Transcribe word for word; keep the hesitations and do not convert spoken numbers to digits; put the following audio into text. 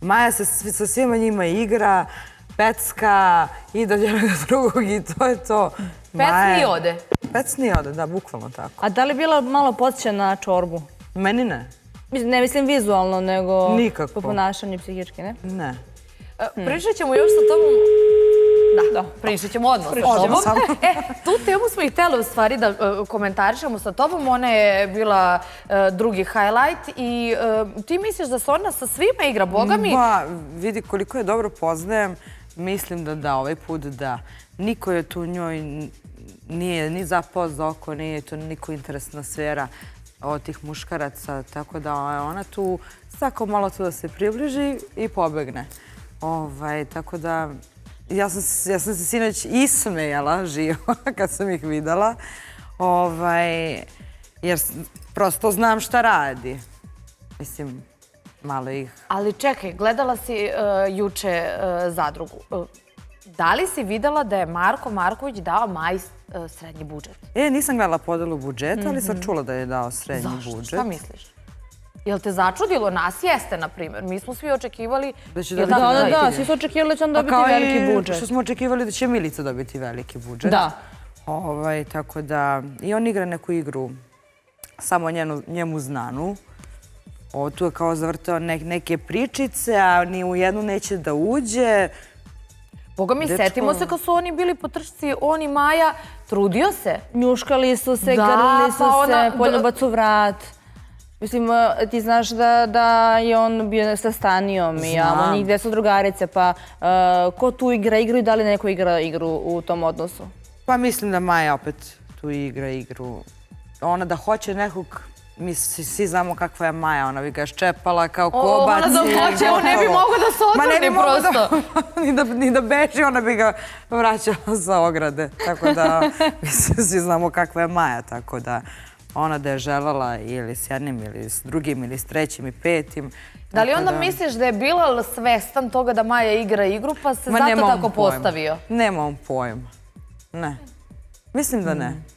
Maja se sa svima njima igra, pecka i do jednog drugog i to je to. Pecni i ode? Pecni i ode, da, bukvalno tako. A da li bila malo podsjeća na čorbu? Meni ne. Ne mislim vizualno, nego nikako. Po ponašanju psihički, ne? Ne. Pričat ćemo još sa tobom... Da, pričat ćemo odmah sa tobom. E, tu temu smo i htjeli u stvari da komentarišemo sa tobom. Ona je bila drugi highlight i ti misliš da se ona sa svima igra, boga mi? Ba, vidi koliko je dobro poznajem. Mislim da da, ovaj put da. Niko je tu njoj nije ni zapao za oko, nije tu niko interesna sfera od tih muškaraca, tako da ona tu svako malo tu da se približi i pobegne. Ovaj, tako da, ja sam, ja sam se sinoć ismejala živo kad sam ih videla, ovaj, jer prosto znam šta radi. Mislim, malo ih... Ali čekaj, gledala si uh, juče uh, Zadrugu. Uh, da li si videla da je Marko Marković dao Maji uh, srednji budžet? E, nisam gledala podelu budžeta, ali sam čula da je dao srednji budžet. Zašto? Šta misliš? Jel te začudilo? Nas jeste, na primjer. Mi smo svi očekivali... Da će dobiti veliki budžet. Da, da, svi su očekivali da će on dobiti veliki budžet. Kao i što smo očekivali da će Milica dobiti veliki budžet. Da. Ovaj, tako da... I on igra neku igru samo njemu znanu. Ovo tu je kao zavrtao neke pričice, a ni u jednu neće da uđe. Boga mi, setimo se kad su oni bili po trčci, on i Maja, trudio se. Njuškali su se, grlili su se, poljubac u vrat. Mislim, ti znaš da je on bio sa Stanijom i njih dve su drugarice, pa ko tu igra igru i da li neko igra igru u tom odnosu? Pa mislim da Maja opet tu igra igru. Ona da hoće nekog, mi svi znamo kakva je Maja, ona bi ga ščepala kao kobac. Ona da hoće, on ne bi mogao da se odvrni prosto. Ni da beži, ona bi ga vraćala za ograde. Tako da, mislim, svi znamo kakva je Maja, tako da... Ona da je želala ili s jednim, ili s drugim, ili s trećim i petim. Da li onda misliš da je bila svestan toga da Maja igra igru, pa se zato tako postavio? Nema on pojma. Ne. Mislim da ne.